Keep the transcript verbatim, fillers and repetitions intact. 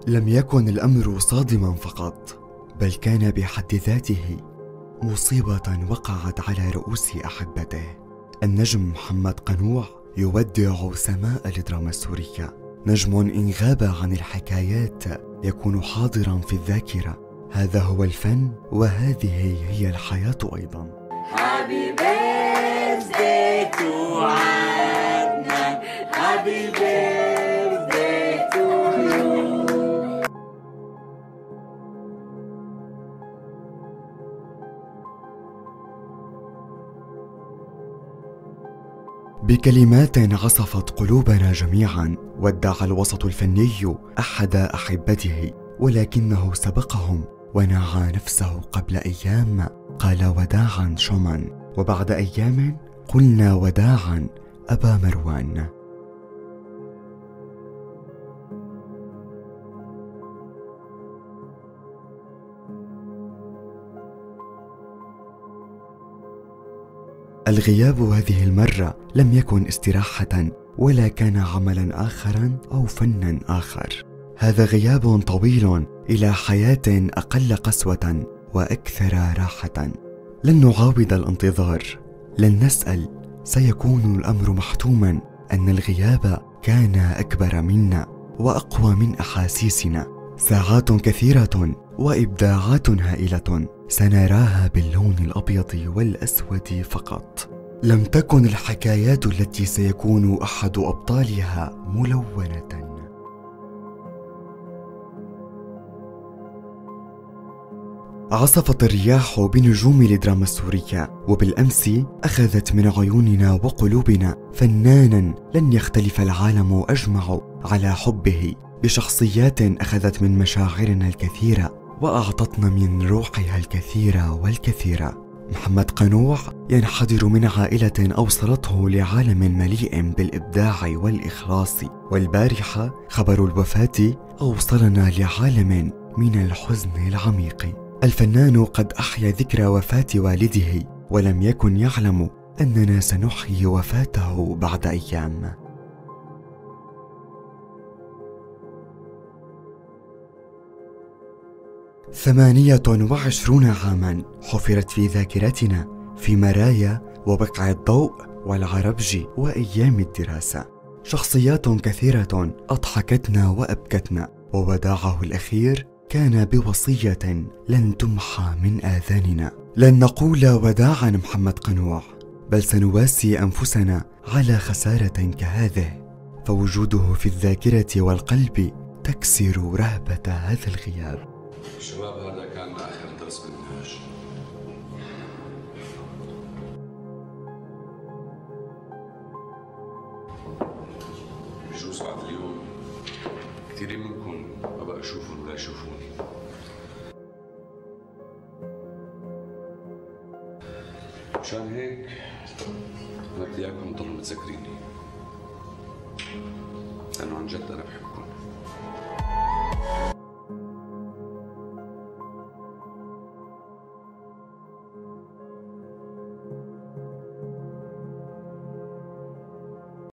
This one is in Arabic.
لم يكن الأمر صادما فقط، بل كان بحد ذاته مصيبة وقعت على رؤوس أحبته. النجم محمد قنوع يودع سماء الدراما السورية، نجم إن غاب عن الحكايات يكون حاضرا في الذاكرة. هذا هو الفن، وهذه هي الحياة أيضا. Happy birthday to عدنان، Happy birthday to you. بكلمات عصفت قلوبنا جميعا، ودع الوسط الفني أحد أحبته، ولكنه سبقهم ونعى نفسه قبل أيام. قال وداعا شومان، وبعد أيام قلنا وداعا أبا مروان. الغياب هذه المرة لم يكن استراحة، ولا كان عملا آخرا أو فنا آخر. هذا غياب طويل إلى حياة أقل قسوة وأكثر راحة. لن نعاود الانتظار، لن نسأل، سيكون الأمر محتوما أن الغياب كان أكبر منا وأقوى من أحاسيسنا. ساعات كثيرة وإبداعات هائلة سنراها باللون الأبيض والأسود فقط. لم تكن الحكايات التي سيكون أحد أبطالها ملونة. عصفت الرياح بنجوم الدراما السورية، وبالأمس أخذت من عيوننا وقلوبنا فنانا لن يختلف العالم أجمع على حبه، بشخصيات أخذت من مشاعرنا الكثيرة وأعطتنا من روحها الكثير والكثير. محمد قنوع ينحدر من عائلة أوصلته لعالم مليء بالإبداع والإخلاص، والبارحة خبر الوفاة أوصلنا لعالم من الحزن العميق. الفنان قد أحيا ذكرى وفاة والده، ولم يكن يعلم أننا سنحيي وفاته بعد أيام. ثمانية وعشرون عاما حفرت في ذاكرتنا في مرايا وبقع الضوء والعربجي وأيام الدراسة. شخصيات كثيرة أضحكتنا وأبكتنا، ووداعه الأخير كان بوصية لن تمحى من آذاننا. لن نقول وداعا محمد قنوع، بل سنواسي أنفسنا على خسارة كهذه، فوجوده في الذاكرة والقلب تكسر رهبة هذا الغياب. الشباب هذا كان آخر درس بالمنهاج. بجوز بعد اليوم كثيرين منكم ما بقى يشوفون ولا يشوفوني. مشان هيك أنا بدي إياكم تضلوا متذكريني، لأنه عن جد أنا بحبكم.